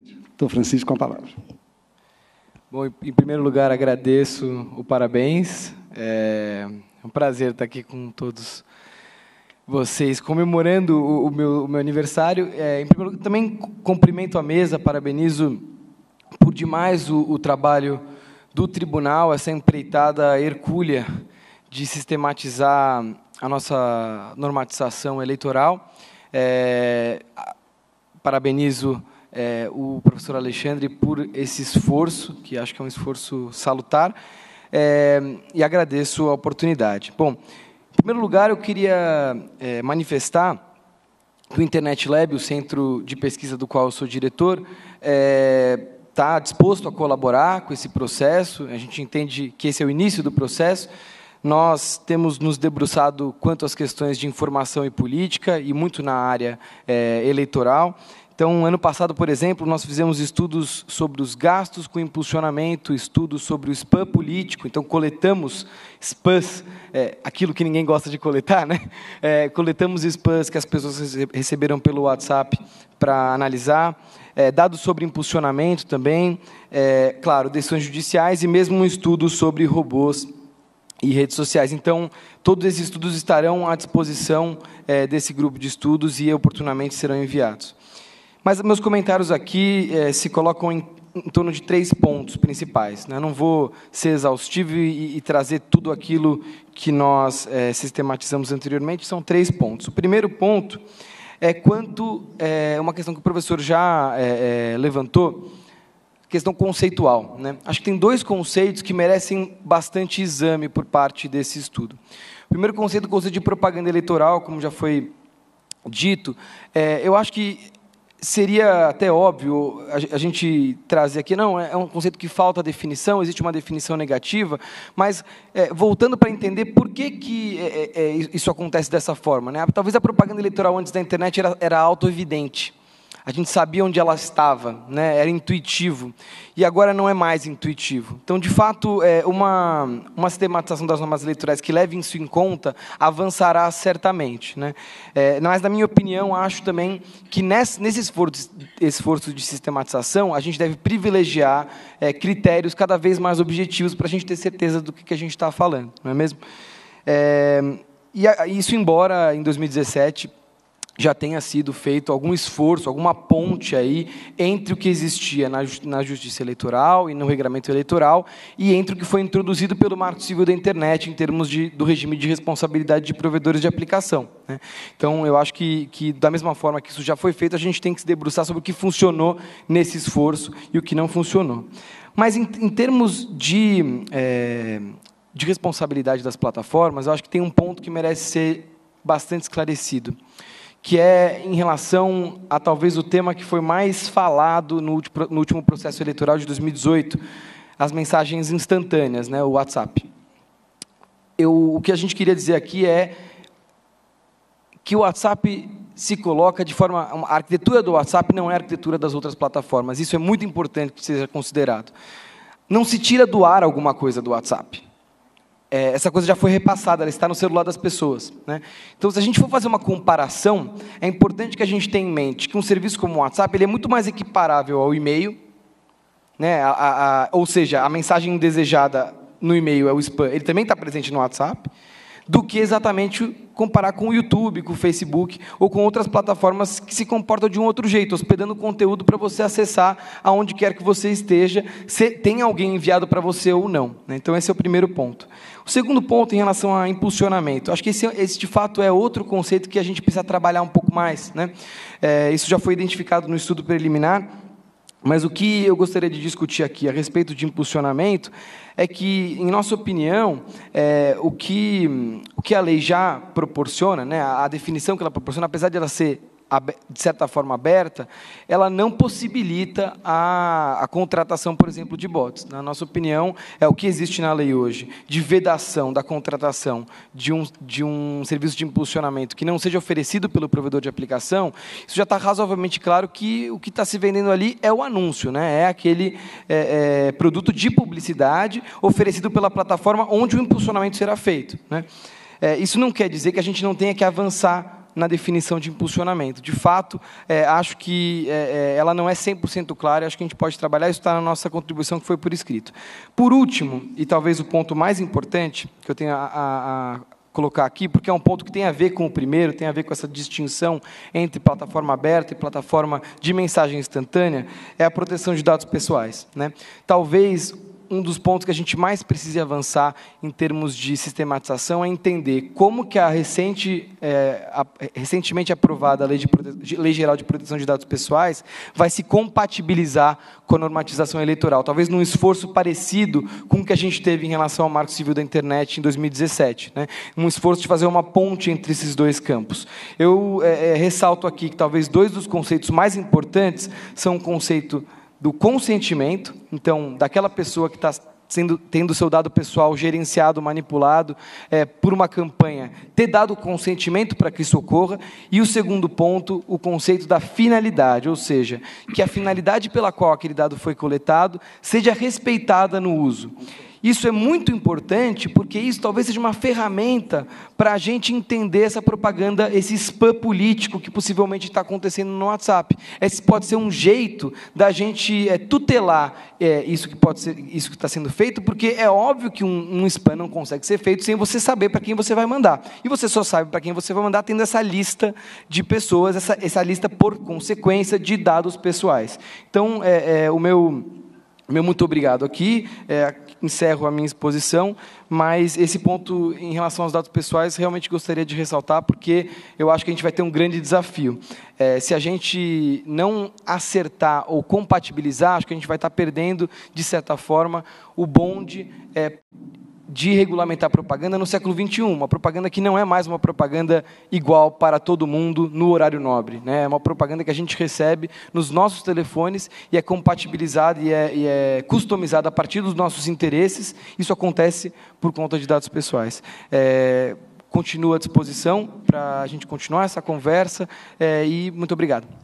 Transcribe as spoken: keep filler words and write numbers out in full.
Doutor Francisco, com a palavra. Bom, em primeiro lugar, agradeço o parabéns. É um prazer estar aqui com todos vocês, comemorando o, o, meu, o meu aniversário. É, em primeiro lugar, também cumprimento a mesa, parabenizo por demais o, o trabalho do tribunal, essa empreitada hercúlea de sistematizar a nossa normatização eleitoral. É, parabenizo É, o professor Alexandre por esse esforço, que acho que é um esforço salutar, é, e agradeço a oportunidade. Bom, em primeiro lugar, eu queria é, manifestar que o Internet Lab, o centro de pesquisa do qual eu sou diretor, está é, disposto a colaborar com esse processo. A gente entende que esse é o início do processo. Nós temos nos debruçado quanto às questões de informação e política, e muito na área é, eleitoral. Então, ano passado, por exemplo, nós fizemos estudos sobre os gastos com impulsionamento, estudos sobre o spam político. Então, coletamos spams, é, aquilo que ninguém gosta de coletar, né? É, coletamos spams que as pessoas receberam pelo WhatsApp para analisar. É, dados sobre impulsionamento também. É, claro, decisões judiciais e mesmo um estudo sobre robôs e redes sociais. Então, todos esses estudos estarão à disposição é, desse grupo de estudos e, oportunamente, serão enviados. Mas meus comentários aqui eh, se colocam em, em torno de três pontos principais, né? Não vou ser exaustivo e, e trazer tudo aquilo que nós eh, sistematizamos anteriormente, são três pontos. O primeiro ponto é quanto, é, uma questão que o professor já é, é, levantou, questão conceitual, né? Acho que tem dois conceitos que merecem bastante exame por parte desse estudo. O primeiro conceito, o conceito de propaganda eleitoral, como já foi dito, é, eu acho que seria até óbvio a gente trazer aqui, não, é um conceito que falta definição, existe uma definição negativa, mas, é, voltando para entender por que, que é, é, isso acontece dessa forma, né? Talvez a propaganda eleitoral antes da internet era, era auto-evidente. A gente sabia onde ela estava, né? Era intuitivo, e agora não é mais intuitivo. Então, de fato, é uma, uma sistematização das normas eleitorais que leve isso em conta avançará certamente, né? É, mas, na minha opinião, acho também que nesse, nesse esforço, esforço de sistematização, a gente deve privilegiar é, critérios cada vez mais objetivos para a gente ter certeza do que, que a gente está falando, não é mesmo? É, e a, isso, embora, em dois mil e dezessete, já tenha sido feito algum esforço, alguma ponte aí entre o que existia na, na Justiça Eleitoral e no Regramento Eleitoral e entre o que foi introduzido pelo Marco Civil da Internet em termos de, do regime de responsabilidade de provedores de aplicação, né? Então, eu acho que, que, da mesma forma que isso já foi feito, a gente tem que se debruçar sobre o que funcionou nesse esforço e o que não funcionou. Mas, em, em termos de, é, de responsabilidade das plataformas, eu acho que tem um ponto que merece ser bastante esclarecido, que é em relação a talvez o tema que foi mais falado no último, no último processo eleitoral de dois mil e dezoito, as mensagens instantâneas, né, o WhatsApp. Eu, o que a gente queria dizer aqui é que o WhatsApp se coloca de forma... A arquitetura do WhatsApp não é a arquitetura das outras plataformas. Isso é muito importante que seja considerado. Não se tira do ar alguma coisa do WhatsApp. É, essa coisa já foi repassada, ela está no celular das pessoas, né? Então, se a gente for fazer uma comparação, é importante que a gente tenha em mente que um serviço como o WhatsApp ele é muito mais equiparável ao e-mail, né? a, a, a, ou seja, a mensagem indesejada no e-mail é o spam, ele também está presente no WhatsApp, do que exatamente comparar com o YouTube, com o Facebook, ou com outras plataformas que se comportam de um outro jeito, hospedando conteúdo para você acessar aonde quer que você esteja, se tem alguém enviado para você ou não, né? Então, esse é o primeiro ponto. O segundo ponto, em relação a impulsionamento, acho que esse, esse, de fato, é outro conceito que a gente precisa trabalhar um pouco mais, né? É, isso já foi identificado no estudo preliminar, mas o que eu gostaria de discutir aqui a respeito de impulsionamento é que, em nossa opinião, é, o, que, o que a lei já proporciona, né, a, a definição que ela proporciona, apesar de ela ser, de certa forma, aberta, ela não possibilita a, a contratação, por exemplo, de bots. Na nossa opinião, é o que existe na lei hoje, de vedação da contratação de um, de um serviço de impulsionamento que não seja oferecido pelo provedor de aplicação. Isso já está razoavelmente claro que o que está se vendendo ali é o anúncio, né? É aquele é, é, produto de publicidade oferecido pela plataforma onde o impulsionamento será feito, né? É, isso não quer dizer que a gente não tenha que avançar na definição de impulsionamento. De fato, é, acho que é, ela não é cem por cento clara, acho que a gente pode trabalhar, isso está na nossa contribuição, que foi por escrito. Por último, e talvez o ponto mais importante que eu tenho a, a, a colocar aqui, porque é um ponto que tem a ver com o primeiro, tem a ver com essa distinção entre plataforma aberta e plataforma de mensagem instantânea, é a proteção de dados pessoais, né? Talvez um dos pontos que a gente mais precisa avançar em termos de sistematização é entender como que a, recente, é, a recentemente aprovada Lei, de Prote... Lei Geral de Proteção de Dados Pessoais vai se compatibilizar com a normatização eleitoral, talvez num esforço parecido com o que a gente teve em relação ao Marco Civil da Internet em dois mil e dezessete, né? Um esforço de fazer uma ponte entre esses dois campos. Eu é, é, ressalto aqui que talvez dois dos conceitos mais importantes são o conceito do consentimento, então, daquela pessoa que está sendo, tendo seu dado pessoal gerenciado, manipulado é, por uma campanha, ter dado consentimento para que isso ocorra, e o segundo ponto, o conceito da finalidade, ou seja, que a finalidade pela qual aquele dado foi coletado seja respeitada no uso. Isso é muito importante, porque isso talvez seja uma ferramenta para a gente entender essa propaganda, esse spam político que possivelmente está acontecendo no WhatsApp. Esse pode ser um jeito da gente é, tutelar é, isso que pode ser, isso que está sendo feito, porque é óbvio que um, um spam não consegue ser feito sem você saber para quem você vai mandar. E você só sabe para quem você vai mandar tendo essa lista de pessoas, essa, essa lista, por consequência, de dados pessoais. Então, é, é, o meu... Meu muito obrigado aqui, é, encerro a minha exposição, mas esse ponto em relação aos dados pessoais realmente gostaria de ressaltar, porque eu acho que a gente vai ter um grande desafio. É, se a gente não acertar ou compatibilizar, acho que a gente vai estar perdendo, de certa forma, o bonde é, de regulamentar propaganda no século vinte e um, uma propaganda que não é mais uma propaganda igual para todo mundo no horário nobre, né? É uma propaganda que a gente recebe nos nossos telefones e é compatibilizada e é, e é customizada a partir dos nossos interesses. Isso acontece por conta de dados pessoais. É, continuo à disposição para a gente continuar essa conversa é, e muito obrigado.